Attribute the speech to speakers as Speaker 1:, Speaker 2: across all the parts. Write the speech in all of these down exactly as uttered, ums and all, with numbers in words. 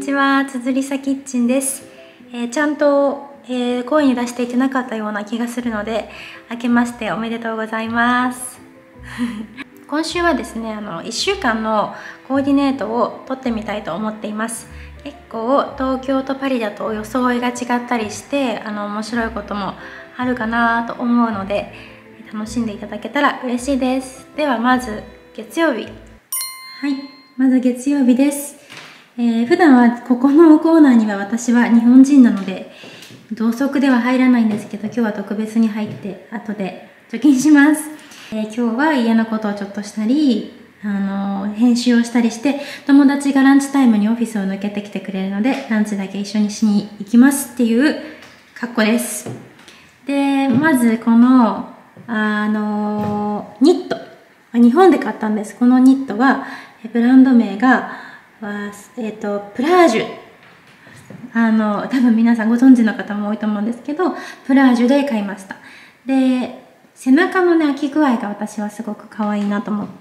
Speaker 1: ちは、つづりさキッチンです。えー、ちゃんと、えー、声に出していてなかったような気がするので、明けましておめでとうございます。今週はですね、あのいっしゅうかんのコーディネートを撮ってみたいと思っています。結構東京とパリだと装いが違ったりして、あの面白いこともあるかなと思うので、楽しんでいただけたら嬉しいです。ではまず月曜日。はい、まず月曜日です。えー、普段はここのコーナーには私は日本人なので同族では入らないんですけど、今日は特別に入って後で貯金します。えー、今日は家のことをちょっとしたり、あのー、編集をしたりして、友達がランチタイムにオフィスを抜けてきてくれるのでランチだけ一緒にしに行きますっていう格好です。で、まずこのあのー、ニット、日本で買ったんです。このニットはブランド名がえっと、プラージュ。あの、多分皆さんご存知の方も多いと思うんですけど、プラージュで買いました。で、背中のね、開き具合が私はすごく可愛いなと思って、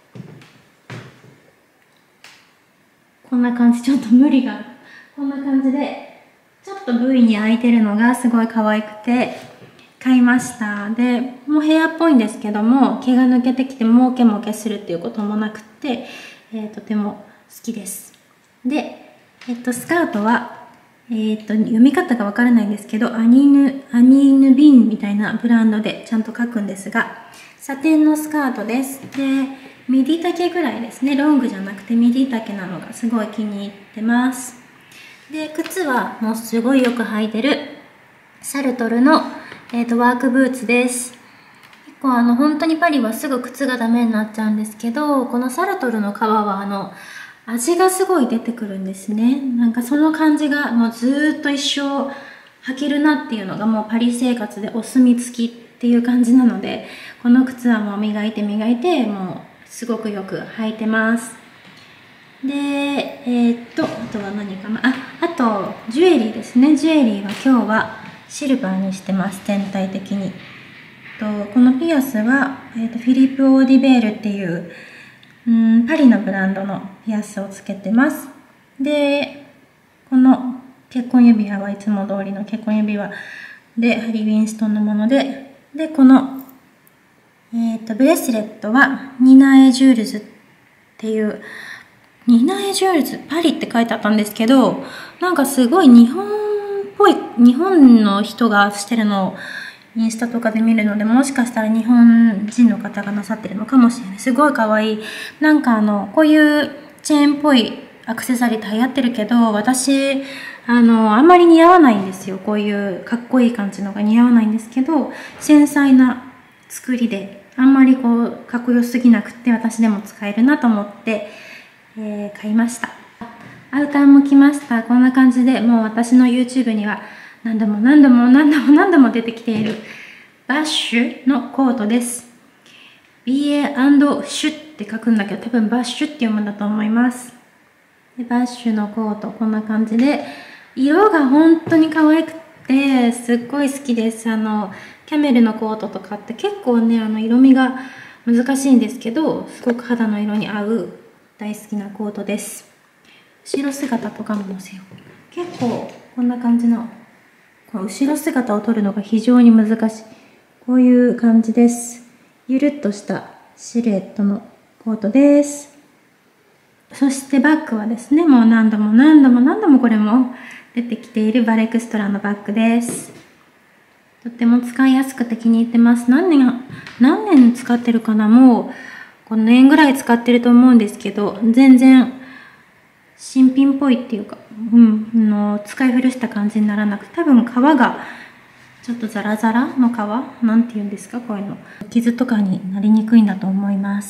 Speaker 1: こんな感じ、ちょっと無理が、こんな感じで、ちょっと V に開いてるのがすごい可愛くて、買いました。で、もうヘアっぽいんですけども、毛が抜けてきてもけもけするっていうこともなくて、えー、とても好きです。で、えっと、スカートは、えっと、読み方がわからないんですけど、アニーヌ、アニーヌビンみたいなブランドでちゃんと書くんですが、サテンのスカートです。で、ミディ丈ぐらいですね。ロングじゃなくてミディ丈なのがすごい気に入ってます。で、靴はもうすごいよく履いてるサルトルの、えっと、ワークブーツです。結構あの、本当にパリはすぐ靴がダメになっちゃうんですけど、このサルトルの革はあの、味がすごい出てくるんですね。なんかその感じがもうずーっと一生履けるなっていうのがもうパリ生活でお墨付きっていう感じなので、この靴はもう磨いて磨いてもうすごくよく履いてます。で、えー、っと、あとは何かな。あ、あとジュエリーですね。ジュエリーは今日はシルバーにしてます、全体的に。とこのピアスは、えー、っとフィリップ・オーディベールっていううんパリのブランドのピアスをつけてます。で、この結婚指輪はいつも通りの結婚指輪で、ハリー・ウィンストンのもので、で、この、えっと、ブレスレットはニナ・エジュールズっていう、ニナ・エジュールズ、パリって書いてあったんですけど、なんかすごい日本っぽい、日本の人がしてるのをインスタとかで見るので、もしかしたら日本人の方がなさってるのかもしれない。すごい可愛い。なんかあの、こういうチェーンっぽいアクセサリーって流行ってるけど、私、あの、あんまり似合わないんですよ。こういうかっこいい感じのが似合わないんですけど、繊細な作りで、あんまりこう、かっこよすぎなくて、私でも使えるなと思って、えー、買いました。アウターも来ました。こんな感じで、もう私の YouTube には、何度も何度も何度も何度も出てきているバッシュのコートです。ビーエー シュって書くんだけど、多分バッシュって読むんだと思います。でバッシュのコート、こんな感じで、色が本当に可愛くて、すっごい好きです。あの、キャメルのコートとかって結構ね、あの、色味が難しいんですけど、すごく肌の色に合う大好きなコートです。後ろ姿とかも載せよう。結構、こんな感じの、後ろ姿を撮るのが非常に難しい。こういう感じです。ゆるっとしたシルエットのコートです。そしてバッグはですね、もう何度も何度も何度もこれも出てきているバレクストラのバッグです。とっても使いやすくて気に入ってます。何年、何年使ってるかな。もうごねんぐらい使ってると思うんですけど、全然新品っぽいっていうか、うん、あの使い古した感じにならなくて、多分皮がちょっとザラザラの皮なんて言うんですか、こういうの。傷とかになりにくいんだと思います。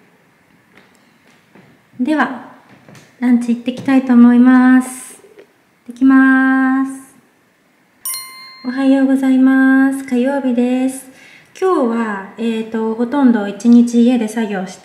Speaker 1: では、ランチ行ってきたいと思います。行ってきます。おはようございます。火曜日です。今日は、えっと、ほとんど一日家で作業して、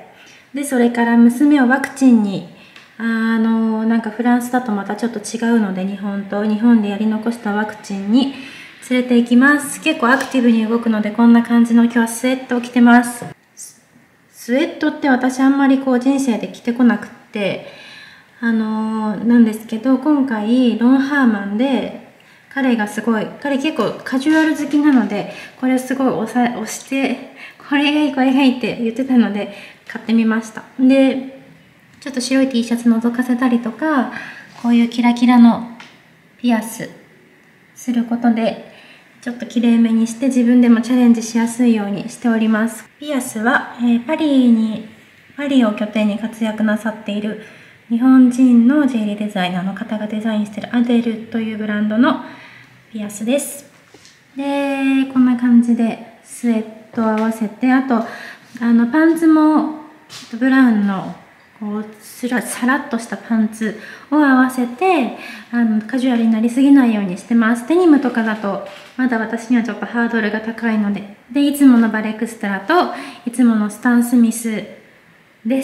Speaker 1: で、それから娘をワクチンにあのなんかフランスだとまたちょっと違うので、日本と日本でやり残したワクチンに連れて行きます。結構アクティブに動くので、こんな感じの今日はスウェットを着てます。スウェットって私あんまりこう人生で着てこなくって、 あのー、なんですけど、今回ロンハーマンで彼がすごい、彼結構カジュアル好きなので、これすごい押さ押してこれがいいこれがいいって言ってたので買ってみました。でちょっと白い T シャツ覗かせたりとか、こういうキラキラのピアスすることでちょっときれいめにして自分でもチャレンジしやすいようにしております。ピアスは、えー、パリにパリを拠点に活躍なさっている日本人のジュエリーデザイナーの方がデザインしているアデルというブランドのピアスです。でこんな感じでスウェットを合わせて、あとあのパンツもブラウンのこうすらさらっとしたパンツを合わせて、あのカジュアルになりすぎないようにしてます。デニムとかだとまだ私にはちょっとハードルが高いので、でいつものバレクストラといつものスタン・スミスです。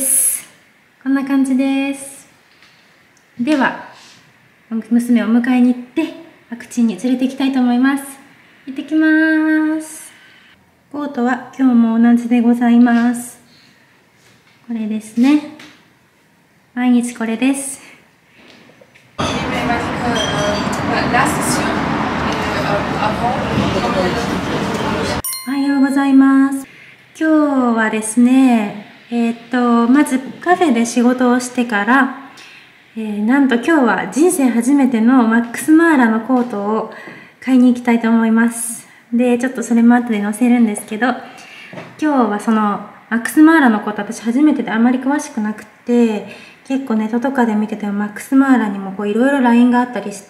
Speaker 1: こんな感じです。では娘を迎えに行ってワクチンに連れて行きたいと思います。行ってきます。コートは今日も同じでございます。これですね。毎日これです。おはようございます。今日はですね、えっとまずカフェで仕事をしてから、えー、なんと今日は人生初めてのマックスマーラのコートを買いに行きたいと思います。でちょっとそれも後で載せるんですけど、今日はそのマックスマーラのコート、私初めてであまり詳しくなくて、結構ネットとかで見ててもマックスマーラにもいろいろラインがあったりして、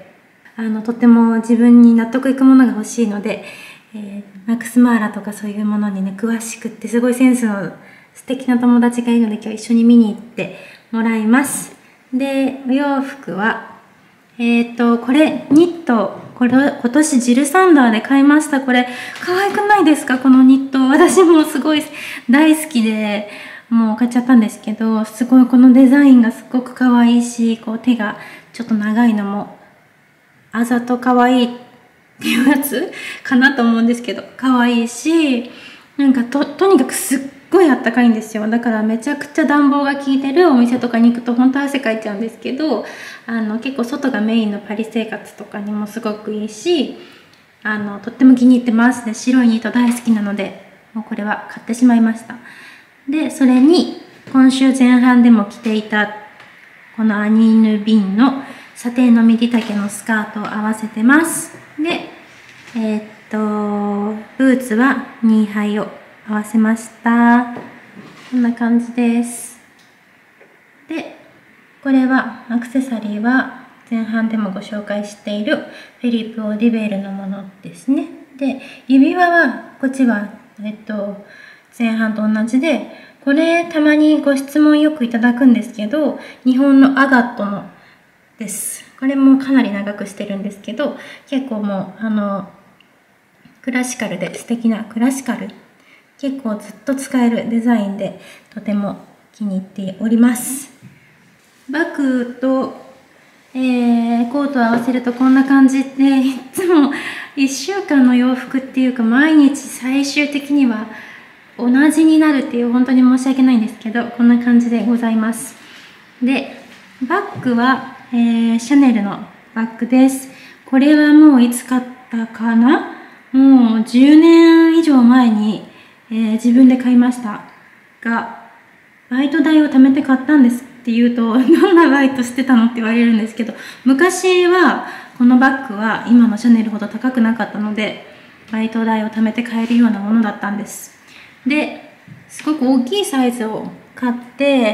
Speaker 1: あのとても自分に納得いくものが欲しいので、えー、マックスマーラとかそういうものにね詳しくってすごいセンスの素敵な友達がいるので、今日一緒に見に行ってもらいます。でお洋服はえっとこれニット、これ今年ジルサンダーで買いました。これ可愛くないですか、このニット。私もすごい大好きでもう買っちゃったんですけど、すごいこのデザインがすごく可愛いし、こう手がちょっと長いのもあざと可愛いっていうやつかなと思うんですけど、可愛いし、なんか と, とにかくすっごいあったかいんですよ。だからめちゃくちゃ暖房が効いてるお店とかに行くと本当汗かいちゃうんですけど、あの結構外がメインのパリ生活とかにもすごくいいし、あのとっても気に入ってます。で白いニット大好きなので、もうこれは買ってしまいました。でそれに今週前半でも着ていたこのアニーヌ・ビンのサテンのミディ丈のスカートを合わせてます。でえー、っとブーツはニーハイを合わせました。こんな感じです。でこれはアクセサリーは前半でもご紹介しているフィリップ・オディベールのものですね。で指輪はこっちはえっと前半と同じで、これたまにご質問よくいただくんですけど、日本のアガットのです。これもかなり長くしてるんですけど、結構もうあのクラシカルで素敵なクラシカル、結構ずっと使えるデザインでとても気に入っております。バッグと、えー、コートを合わせるとこんな感じで、いつもいっしゅうかんの洋服っていうか毎日最終的には同じになるっていう、本当に申し訳ないんですけど、こんな感じでございます。でバッグは、えー、シャネルのバッグです。これはもういつ買ったかな、もうじゅうねん以上前に、えー、自分で買いましたが、バイト代を貯めて買ったんですって言うと、どんなバイトしてたのって言われるんですけど、昔はこのバッグは今のシャネルほど高くなかったので、バイト代を貯めて買えるようなものだったんです。ですごく大きいサイズを買って、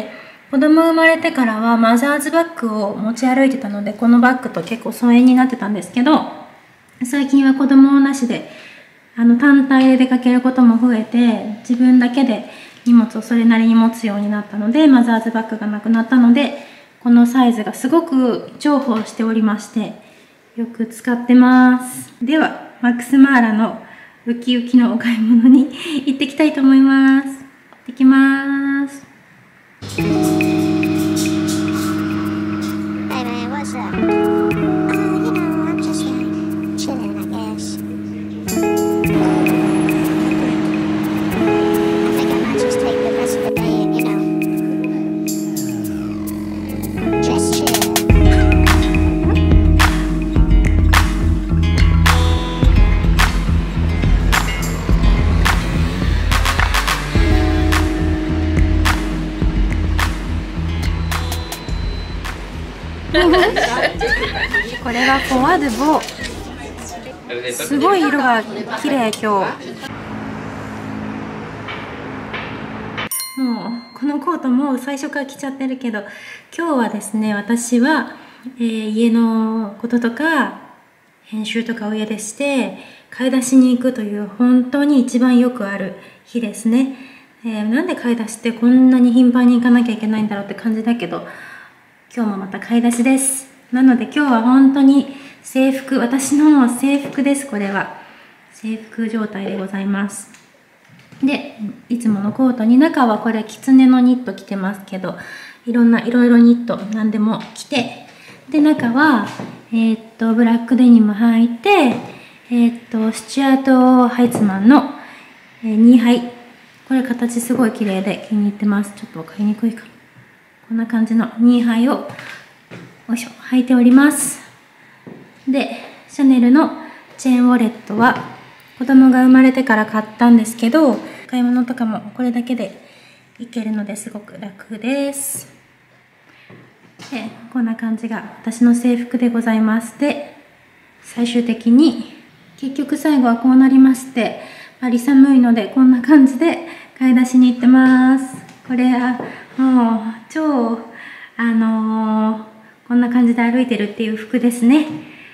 Speaker 1: 子供生まれてからはマザーズバッグを持ち歩いてたので、このバッグと結構疎遠になってたんですけど、最近は子供なしであの単体で出かけることも増えて、自分だけで荷物をそれなりに持つようになったので、マザーズバッグがなくなったので、このサイズがすごく重宝しておりまして、よく使ってます。ではマックスマーラのウキウキのお買い物に行ってきたいと思います。行ってきます。
Speaker 2: Just
Speaker 1: これはフォワ・ドゥ・ボー。すごい色が綺麗今日。もうこのコートもう最初から着ちゃってるけど、今日はですね、私は、えー、家のこととか編集とかを家でして買い出しに行くという本当に一番よくある日ですね。えー、なんで買い出しってこんなに頻繁に行かなきゃいけないんだろうって感じだけど、今日もまた買い出しです。なので今日は本当に制服、私の制服です。これは制服状態でございます。で、いつものコートに、中はこれキツネのニット着てますけど、いろんないろいろニット何でも着て、で中はえー、っとブラックデニム履いて、えー、っとスチュアート・ハイツマンの、えー、ニーハイ。これ形すごい綺麗で気に入ってます。ちょっと分かりにくいか。こんな感じのニーハイをよいしょ履いております。で、シャネルのチェーンウォレットは子供が生まれてから買ったんですけど、買い物とかもこれだけでいけるのですごく楽です。で、こんな感じが私の制服でございます。で、最終的に結局最後はこうなりまして、バリ寒いのでこんな感じで買い出しに行ってます。これはもう超あのー、こんな感じで歩いてるっていう服ですね。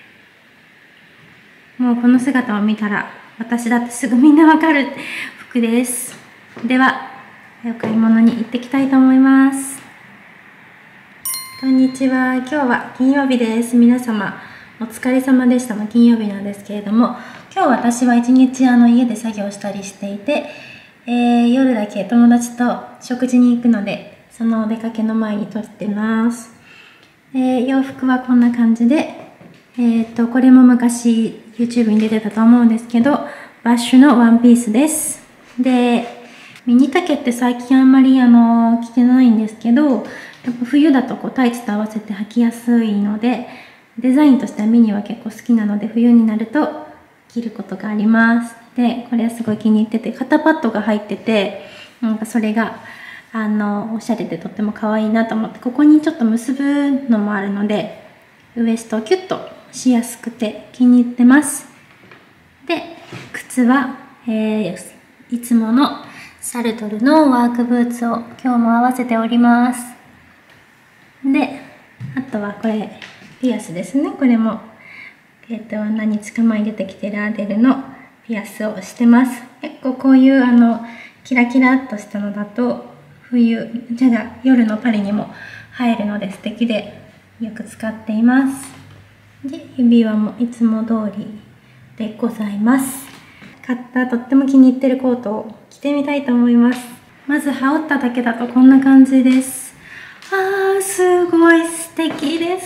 Speaker 1: もうこの姿を見たら私だってすぐみんなわかる服です。ではお買い物に行ってきたいと思います。こんにちは。今日は金曜日です。皆様お疲れ様でしたの金曜日なんですけれども、今日私は一日あの家で作業したりしていて、えー、夜だけ友達と食事に行くので、そのお出かけの前に撮ってます。えー、洋服はこんな感じで、えー、とこれも昔 YouTube に出てたと思うんですけど、バッシュのワンピースです。で、ミニ丈って最近あんまりあの着てないんですけど、やっぱ冬だとこうタイツと合わせて履きやすいので、デザインとしてはミニは結構好きなので、冬になると着ることがあります。で、これはすごい気に入ってて、肩パッドが入ってて、なんかそれがあのおしゃれでとっても可愛いなと思って、ここにちょっと結ぶのもあるので、ウエストをキュッとしやすくて気に入ってます。で、靴は、えー、いつものサルトルのワークブーツを今日も合わせております。で、あとはこれピアスですね。これも、えー、と何日か前に出てきてるアデルのピアスをしてます。結構こういうあのキラキラっとしたのだと冬じゃが夜のパリにも入るので素敵でよく使っています。で、指輪もいつも通りでございます。買ったとっても気に入ってるコートを着てみたいと思います。まず羽織っただけだとこんな感じです。あー、すごい素敵です。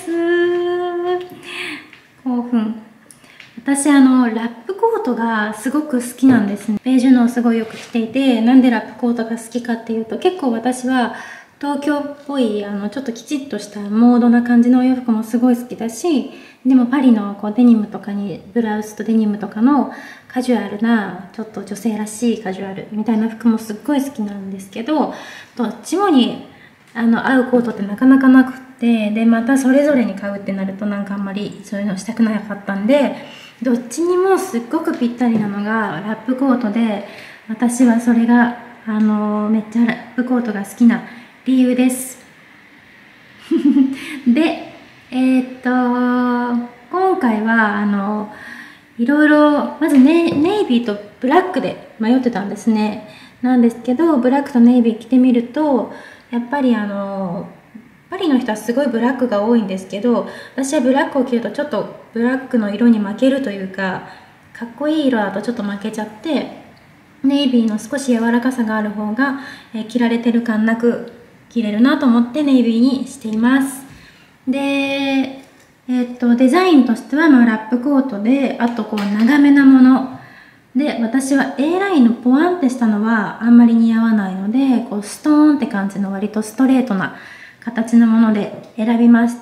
Speaker 1: 興奮。私あのラップコートがすごく好きなんですね。ベージュのをすごいよく着ていて、なんでラップコートが好きかっていうと、結構私は東京っぽいあのちょっときちっとしたモードな感じのお洋服もすごい好きだし、でもパリのこうデニムとかにブラウスとデニムとかのカジュアルなちょっと女性らしいカジュアルみたいな服もすっごい好きなんですけど、どっちもにあの合うコートってなかなかなくって、でまたそれぞれに買うってなるとなんかあんまりそういうのしたくなかったんで、どっちにもすっごくぴったりなのがラップコートで、私はそれがあのめっちゃラップコートが好きな理由です。で、えー、っと今回はあのいろいろまずネ、ネイビーとブラックで迷ってたんですね。なんですけど、ブラックとネイビー着てみるとやっぱりあのパリの人はすごいブラックが多いんですけど、私はブラックを着るとちょっとブラックの色に負けるというか、かっこいい色だとちょっと負けちゃって、ネイビーの少し柔らかさがある方が、えー、着られてる感なく着れるなと思ってネイビーにしています。で、えー、っとデザインとしては、まあ、ラップコートで、あとこう長めなもので、私は A ラインのポワンってしたのはあんまり似合わないので、こうストーンって感じの割とストレートな形のもので選びました。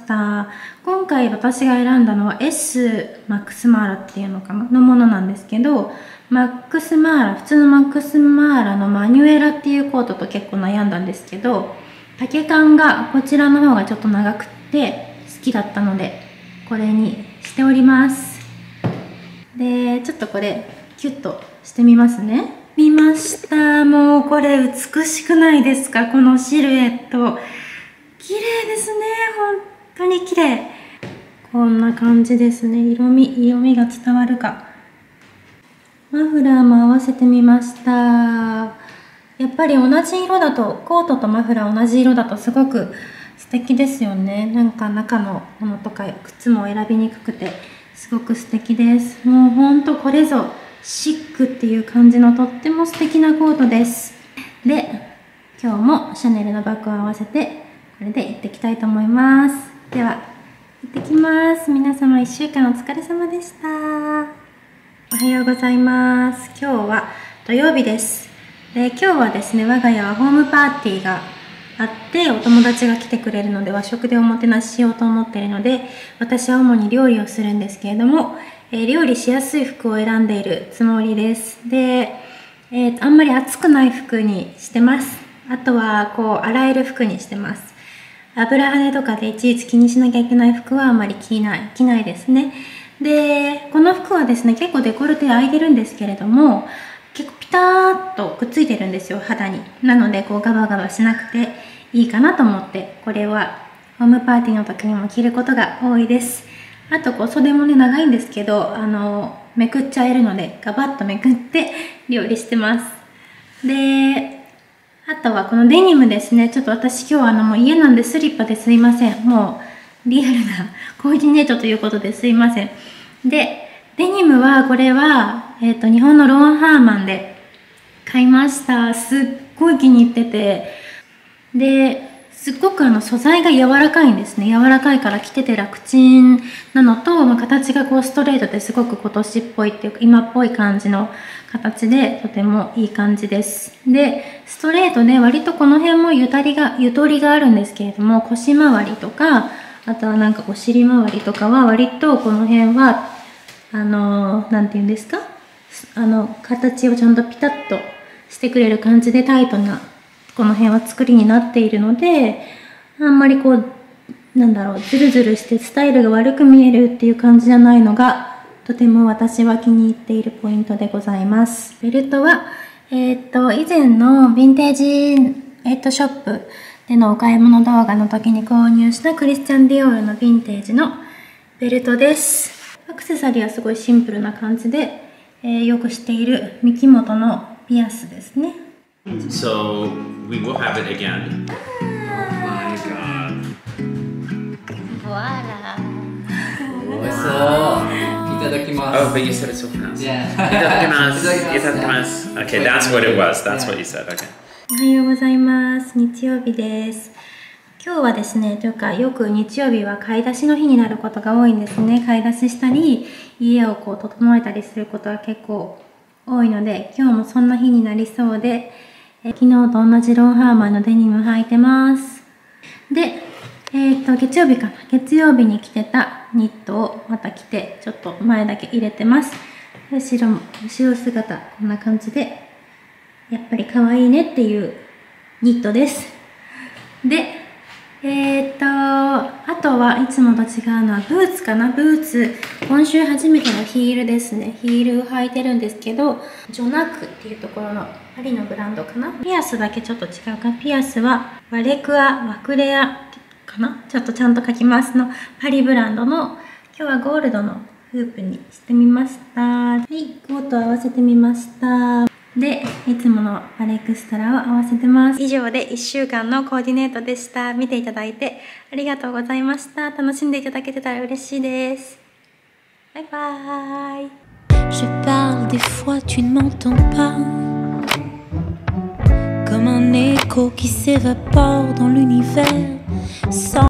Speaker 1: 今回私が選んだのは S マックスマーラっていうのかなのものなんですけど、マックスマーラ、普通のマックスマーラのマニュエラっていうコートと結構悩んだんですけど、丈感がこちらの方がちょっと長くって好きだったので、これにしております。で、ちょっとこれキュッとしてみますね。見ました。もうこれ美しくないですか？このシルエット。綺麗ですね。本当に綺麗。こんな感じですね。色味、色味が伝わるか。マフラーも合わせてみました。やっぱり同じ色だと、コートとマフラー同じ色だとすごく素敵ですよね。なんか中のものとか靴も選びにくくてすごく素敵です。もうほんとこれぞシックっていう感じのとっても素敵なコートです。で、今日もシャネルのバッグを合わせてこれで行ってきたいと思います。では行ってきます。皆様いっしゅうかんお疲れ様でした。おはようございます。今日は土曜日です。で、今日はですね、我が家はホームパーティーがあって、お友達が来てくれるので和食でおもてなししようと思っているので、私は主に料理をするんですけれども、えー、料理しやすい服を選んでいるつもりです。で、えーと、あんまり暑くない服にしてます。あとはこう洗える服にしてます。油跳ねとかでいちいち気にしなきゃいけない服はあんまり着ない、着ないですね。で、この服はですね、結構デコルテ開いてるんですけれども、結構ピターッとくっついてるんですよ、肌に。なので、こうガバガバしなくていいかなと思って、これはホームパーティーの時にも着ることが多いです。あと、こう袖もね、長いんですけど、あの、めくっちゃえるので、ガバッとめくって料理してます。で、あとはこのデニムですね。ちょっと私今日あのもう家なんでスリッパですいません。もうリアルなコーディネートということですいません。で、デニムはこれは、えっと、日本のロンハーマンで買いました。すっごい気に入ってて。で、すっごくあの素材が柔らかいんですね。柔らかいから着てて楽ちんなのと、まあ、形がこうストレートですごく今年っぽいっていうか今っぽい感じの形でとてもいい感じです。で、ストレートで割とこの辺もゆたりが、ゆとりがあるんですけれども、腰回りとか、あとはなんかお尻回りとかは割とこの辺は、あのー、なんて言うんですか？あの、形をちゃんとピタッとしてくれる感じでタイトなこの辺は作りになっているので、あんまりこう、なんだろう、ズルズルしてスタイルが悪く見えるっていう感じじゃないのが、とても私は気に入っているポイントでございます。ベルトは、えっと、以前のヴィンテージ、えっと、ショップでのお買い物動画の時に購入したクリスチャン・ディオールのヴィンテージのベルトです。アクセサリーはすごいシンプルな感じで、えー、よくしている三木本のピアスですね。
Speaker 2: So we will have it again. Oh my god.
Speaker 1: Voila.
Speaker 2: Oh, but you said it so fast. Yeah. Itadakimasu. Itadakimasu. Okay, that's what it was. That's what you said. Okay.
Speaker 1: おはようございます。日曜日です。今日はですね、というかよく日曜日は買い出しの日になることが多いんですね。買い出ししたり、家をこう整えたりすることは結構多いので、今日もそんな日になりそうで、え昨日と同じロンハーマンのデニム履いてます。で、えっと、月曜日かな。月曜日に着てたニットをまた着て、ちょっと前だけ入れてます。後ろも、後ろ姿、こんな感じで、やっぱり可愛いねっていうニットです。で、えっと、あとはいつもと違うのはブーツかな。ブーツ、今週初めてのヒールですね。ヒールを履いてるんですけど、ジョナクっていうところのパリのブランドかな。ピアスだけちょっと違うか。ピアスはワレクア、ワクレアかな。ちょっとちゃんと書きますの。パリブランドの、今日はゴールドのフープにしてみました。はい、コート合わせてみました。で、いつものアレクストラを合わせてます。以上でいっしゅうかんのコーディネートでした。見ていただいてありがとうございました。楽しんでいただけてたら嬉しいです。バイバイ。Je parle des fois tu ne m'entends pas Comme un écho qui s'évapore dans l'univers